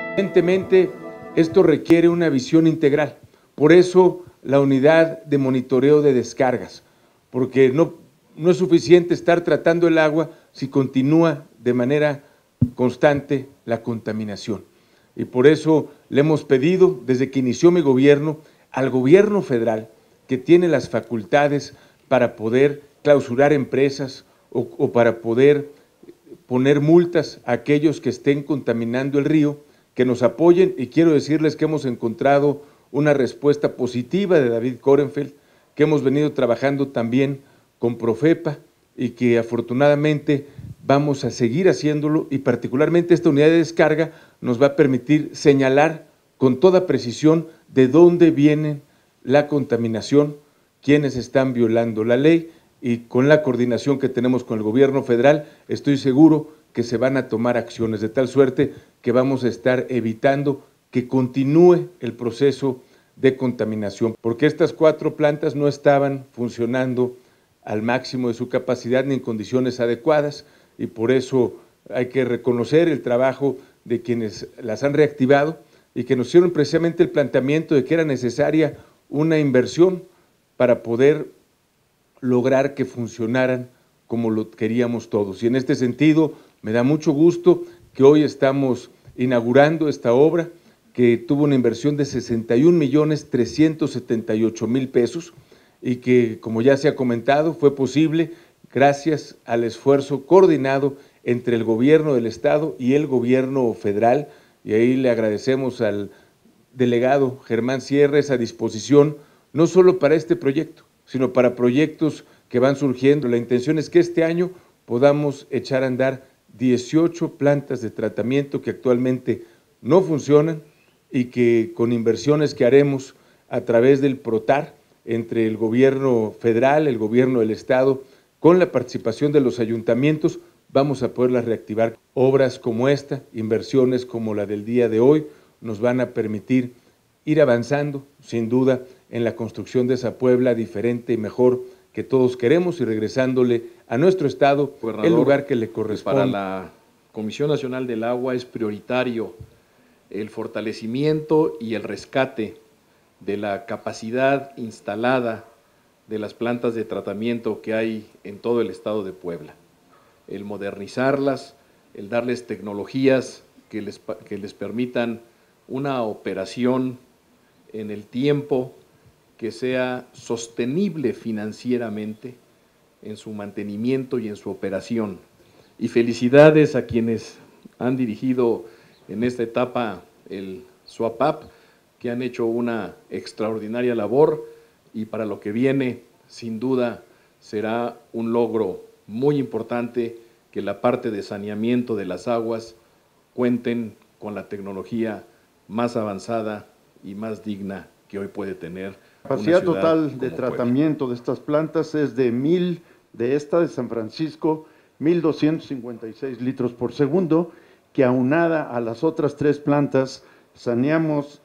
Evidentemente, esto requiere una visión integral. Por eso la unidad de monitoreo de descargas, porque no es suficiente estar tratando el agua si continúa de manera constante la contaminación. Y por eso le hemos pedido, desde que inició mi gobierno, al gobierno federal, que tiene las facultades para poder clausurar empresas o para poder poner multas a aquellos que estén contaminando el río, que nos apoyen, y quiero decirles que hemos encontrado una respuesta positiva de David Korenfeld, que hemos venido trabajando también con Profepa y que afortunadamente vamos a seguir haciéndolo, y particularmente esta unidad de descarga nos va a permitir señalar con toda precisión de dónde viene la contaminación, quiénes están violando la ley, y con la coordinación que tenemos con el gobierno federal, estoy seguro que se van a tomar acciones de tal suerte que vamos a estar evitando que continúe el proceso de contaminación, porque estas 4 plantas no estaban funcionando al máximo de su capacidad ni en condiciones adecuadas, y por eso hay que reconocer el trabajo de quienes las han reactivado y que nos hicieron precisamente el planteamiento de que era necesaria una inversión para poder lograr que funcionaran como lo queríamos todos. Y en este sentido, me da mucho gusto que hoy estamos inaugurando esta obra, que tuvo una inversión de 61.378.000 pesos y que, como ya se ha comentado, fue posible gracias al esfuerzo coordinado entre el gobierno del estado y el gobierno federal, y ahí le agradecemos al delegado Germán Sierra esa disposición, no solo para este proyecto, sino para proyectos que van surgiendo. La intención es que este año podamos echar a andar 18 plantas de tratamiento que actualmente no funcionan y que con inversiones que haremos a través del PROTAR, entre el gobierno federal, el gobierno del estado, con la participación de los ayuntamientos, vamos a poderlas reactivar. Obras como esta, inversiones como la del día de hoy, nos van a permitir ir avanzando, sin duda, en la construcción de esa Puebla diferente y mejor que todos queremos, y regresándole a nuestro estado el lugar que le corresponde. Para la Comisión Nacional del Agua es prioritario el fortalecimiento y el rescate de la capacidad instalada de las plantas de tratamiento que hay en todo el estado de Puebla. El modernizarlas, el darles tecnologías que les permitan una operación en el tiempo que sea sostenible financieramente en su mantenimiento y en su operación. Y felicidades a quienes han dirigido en esta etapa el SUAPAP, que han hecho una extraordinaria labor, y para lo que viene, sin duda, será un logro muy importante que la parte de saneamiento de las aguas cuenten con la tecnología más avanzada y más digna que hoy puede tener La capacidad total de tratamiento de estas plantas es de de San Francisco, 1.256 litros por segundo, que aunada a las otras 3 plantas, saneamos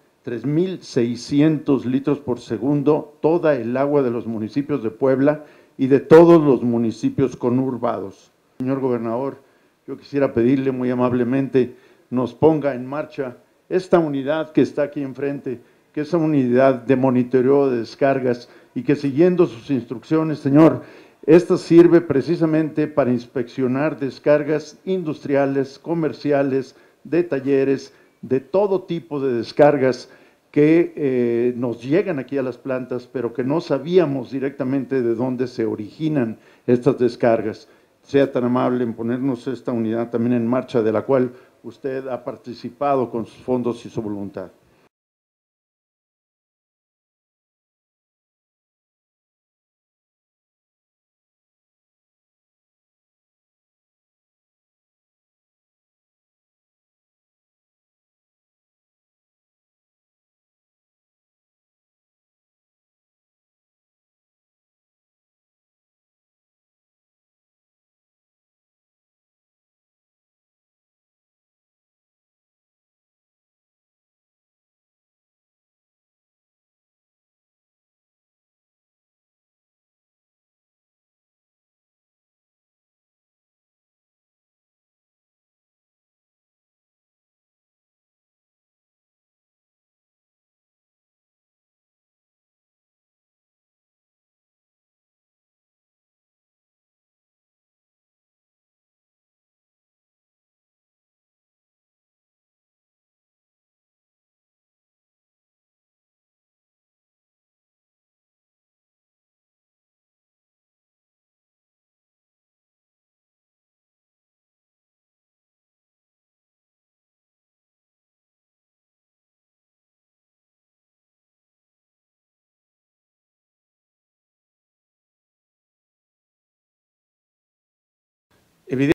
3.600 litros por segundo, toda el agua de los municipios de Puebla y de todos los municipios conurbados. Señor gobernador, yo quisiera pedirle muy amablemente nos ponga en marcha esta unidad que está aquí enfrente, que es una unidad de monitoreo de descargas, y que siguiendo sus instrucciones, señor, esta sirve precisamente para inspeccionar descargas industriales, comerciales, de talleres, de todo tipo de descargas que nos llegan aquí a las plantas, pero que no sabíamos directamente de dónde se originan estas descargas. Sea tan amable en ponernos esta unidad también en marcha, de la cual usted ha participado con sus fondos y su voluntad. Evidentemente,